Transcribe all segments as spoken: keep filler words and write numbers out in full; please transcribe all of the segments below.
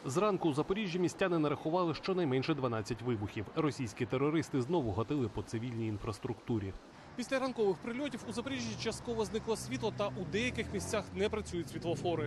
Зранку у Запоріжжі містяни нарахували щонайменше дванадцять вибухів. Російські терористи знову гатили по цивільній інфраструктурі. Після ранкових прильотів у Запоріжжі частково зникло світло та у деяких місцях не працюють світлофори.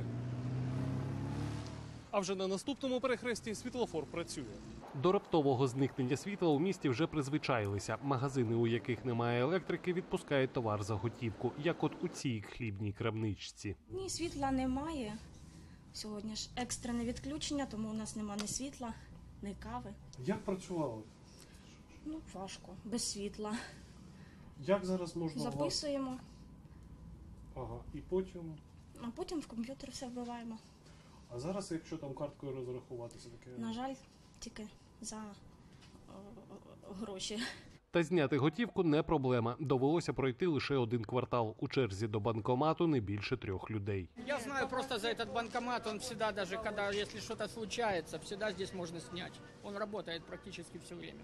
А вже на наступному перехресті світлофор працює. До раптового зникнення світла у місті вже призвичаїлися. Магазини, у яких немає електрики, відпускають товар за готівку, як от у цій хлібній крамничці. Ні, світла немає. Сьогодні ж екстрене відключення, тому у нас немає ні світла, ні кави. Як працювали? Ну, важко, без світла. Як зараз можна... Записуємо, Ага, і потім? а потім в комп'ютер все вбиваємо. А зараз, якщо там карткою розрахуватися таке? На жаль, тільки за о, гроші. Та зняти готівку не проблема. Довелося пройти лише один квартал. У черзі до банкомату не більше трьох людей. Я знаю просто за этот банкомат, он всегда, даже когда, если что-то случается, всегда здесь можно снять. Он работает практически все время.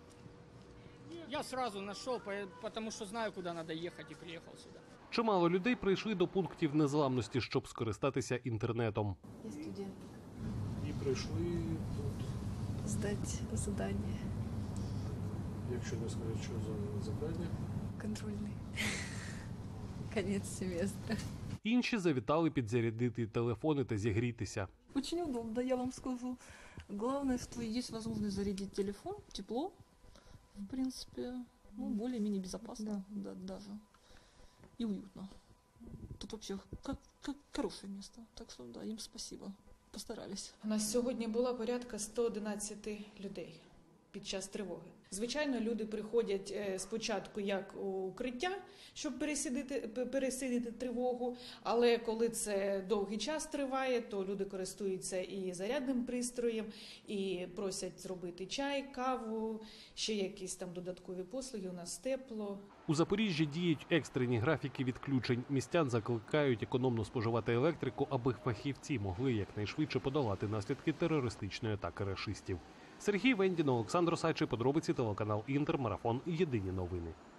Я сразу нашел, потому что знаю, куда надо ехать, и приехал сюда. Чимало людей прийшли до пунктів незламності, щоб скористатися інтернетом. Я студент. І прийшли тут. Сдать задание. Якщо не сказати, що за завдання. Контрольный. Конец семестра. Інші завітали підзарядити телефони та зігрітися. Очень удобно, я вам скажу. Главное, что есть возможность зарядить телефон, тепло, в принципе, ну, более-менее безопасно, да. Да, даже. И уютно. Тут вообще как, как хорошее место. Так что да, им спасибо. Постарались. У нас сьогодні було порядка сто одинадцять людей під час тривоги. Звичайно, люди приходять спочатку як у укриття, щоб пересидіти, пересидіти тривогу, але коли це довгий час триває, то люди користуються і зарядним пристроєм, і просять зробити чай, каву, ще якісь там додаткові послуги, у нас тепло. У Запоріжжі діють екстрені графіки відключень. Містян закликають економно споживати електрику, аби фахівці могли якнайшвидше подолати наслідки терористичної атаки рашистів. Сергій Вендін, Олександр Осадчий, подробиці, телеканал Інтер, марафон, єдині новини.